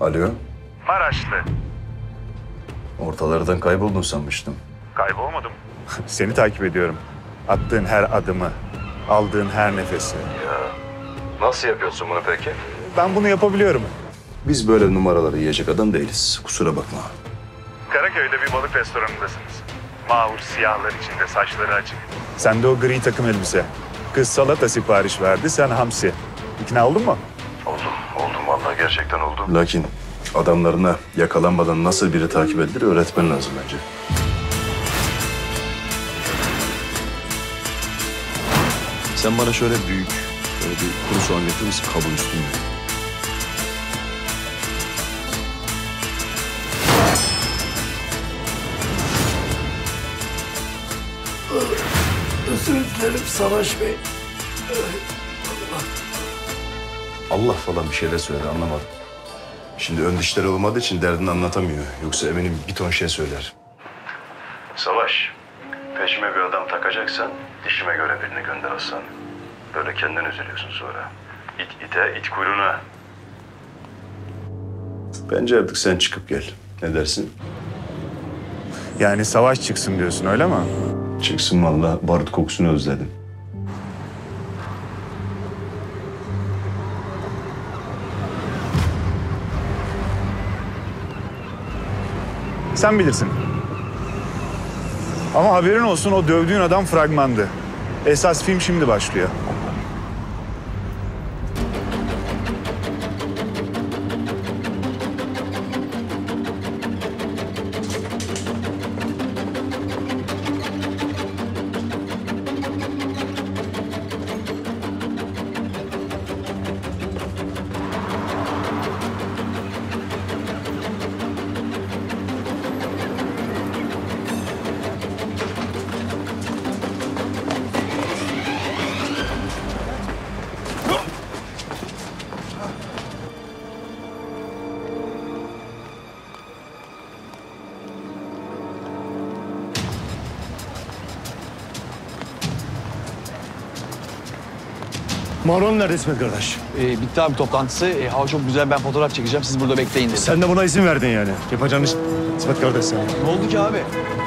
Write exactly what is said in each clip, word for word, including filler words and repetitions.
Alo. Maraşlı. Ortalardan kayboldun sanmıştım. Kaybolmadım. Seni takip ediyorum. Attığın her adımı, aldığın her nefesi. Ya nasıl yapıyorsun bunu peki? Ben bunu yapabiliyorum. Biz böyle numaraları yiyecek adam değiliz. Kusura bakma. Karaköy'de bir balık restoranındasınız. Mahur siyahlar içinde, saçları açık. Sende o gri takım elbise. Kız salata sipariş verdi, sen hamsi. İkna oldun mu? Oldum, oldum vallahi gerçekten oldum. Lakin adamlarına yakalanmadan nasıl biri takip edilir öğretmen lazım bence. Sen bana şöyle büyük, böyle bir kuru soğan getirir misin kabın üstünde? Özür dilerim Savaş Bey. Allah falan bir şeyler söyledi anlamadım. Şimdi ön dişleri olmadığı için derdini anlatamıyor. Yoksa eminim bir ton şey söyler. Savaş, peşime bir adam takacaksan dişime göre birini gönder Hasan. Böyle kendin üzülüyorsun sonra. İt ite, it kuyruğuna. Bence artık sen çıkıp gel. Ne dersin? Yani savaş çıksın diyorsun, öyle mi? Çıksın vallahi, barut kokusunu özledim. Sen bilirsin. Ama haberin olsun, o dövdüğün adam fragmandı. Esas film şimdi başlıyor. Marwan nerede İsmet kardeş? Ee, bitti abi toplantısı. Ee, hava çok güzel. Ben fotoğraf çekeceğim. Siz burada bekleyin dedi. Sen de buna izin verdin yani. Yapacağın iş İsmet kardeş sen. Ne oldu ki abi?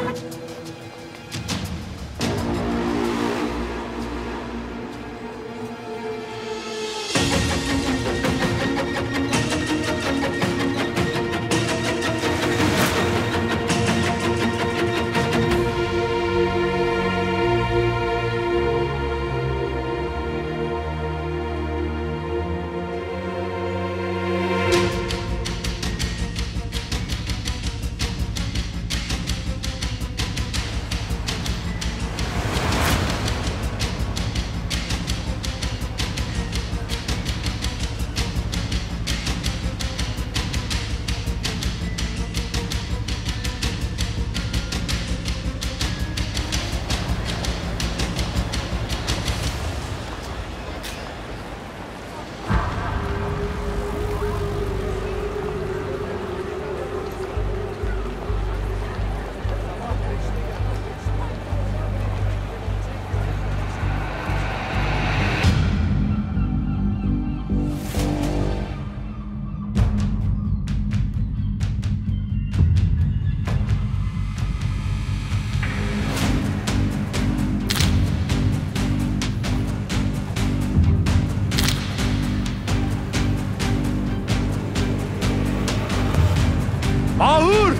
Mahur!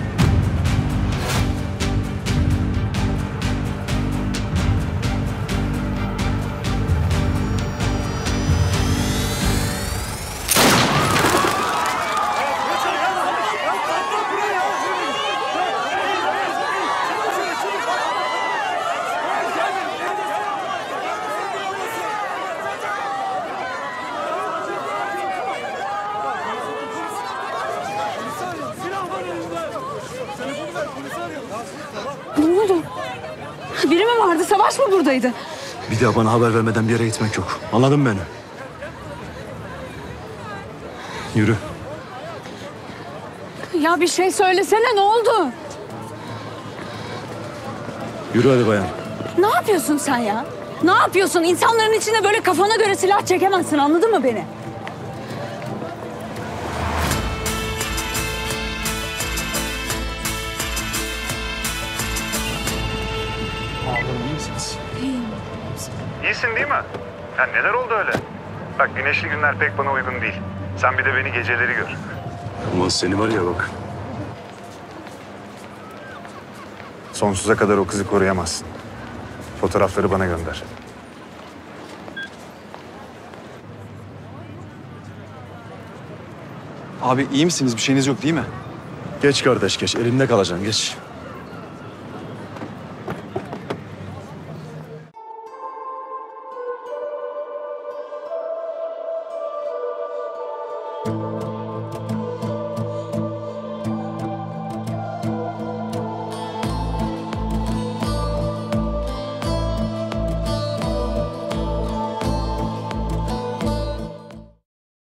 Ne oldu? Biri mi vardı? Savaş mı buradaydı? Bir daha bana haber vermeden bir yere gitmek yok. Anladın mı beni? Yürü. Ya bir şey söylesene, ne oldu? Yürü hadi bayan. Ne yapıyorsun sen ya? Ne yapıyorsun? İnsanların içinde böyle kafana göre silah çekemezsin, anladın mı beni? İyisin değil mi? Ya neler oldu öyle? Bak güneşli günler pek bana uygun değil. Sen bir de beni geceleri gör. Ulan seni var ya bak. Sonsuza kadar o kızı koruyamazsın. Fotoğrafları bana gönder. Abi iyi misiniz? Bir şeyiniz yok değil mi? Geç kardeş geç. Elimde kalacaksın geç.